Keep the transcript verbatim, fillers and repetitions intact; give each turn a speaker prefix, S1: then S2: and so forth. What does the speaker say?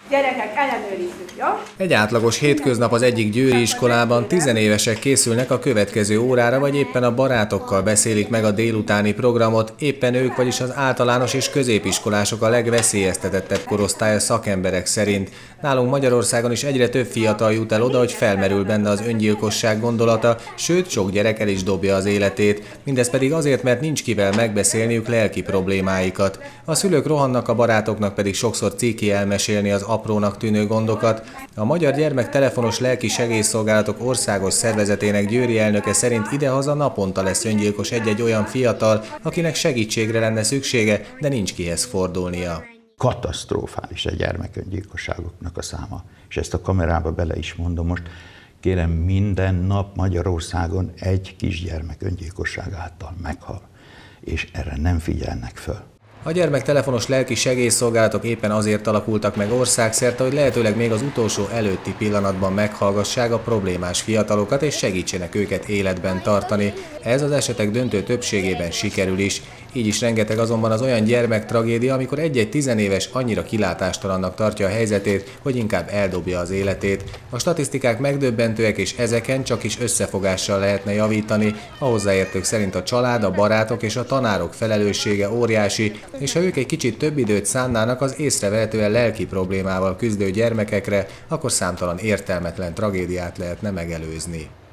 S1: Gyerekek, ellenőrizzük, jó?
S2: Egy átlagos hétköznap az egyik győri iskolában tizenévesek készülnek a következő órára, vagy éppen a barátokkal beszélik meg a délutáni programot, éppen ők, vagyis az általános és középiskolások a legveszélyeztetettebb korosztály a szakemberek szerint. Nálunk Magyarországon is egyre több fiatal jut el oda, hogy felmerül benne az öngyilkosság gondolata, sőt sok gyerek el is dobja az életét. Mindez pedig azért, mert nincs kivel megbeszélniük lelki problémáikat. A szülők rohannak, a barátoknak pedig sokszor ciki elmesélni az aprónak tűnő gondokat. A Magyar Gyermektelefonos Lelki Segélyszolgálatok Országos Szervezetének győri elnöke szerint idehaza naponta lesz öngyilkos egy-egy olyan fiatal, akinek segítségre lenne szüksége, de nincs kihez fordulnia.
S3: Katasztrofális a gyermeköngyilkosságoknak a száma, és ezt a kamerába bele is mondom most. Kérem, minden nap Magyarországon egy kisgyermek öngyilkosság által meghal, és erre nem figyelnek föl.
S2: A gyermektelefonos lelki segélyszolgálatok éppen azért alakultak meg országszerte, hogy lehetőleg még az utolsó előtti pillanatban meghallgassák a problémás fiatalokat és segítsenek őket életben tartani. Ez az esetek döntő többségében sikerül is. Így is rengeteg azonban az olyan gyermektragédia, amikor egy-egy tizenéves annyira kilátástalannak tartja a helyzetét, hogy inkább eldobja az életét. A statisztikák megdöbbentőek, és ezeken csak is összefogással lehetne javítani. A hozzáértők szerint a család, a barátok és a tanárok felelőssége óriási, és ha ők egy kicsit több időt szánnának az észrevehetően lelki problémával küzdő gyermekekre, akkor számtalan értelmetlen tragédiát lehetne megelőzni.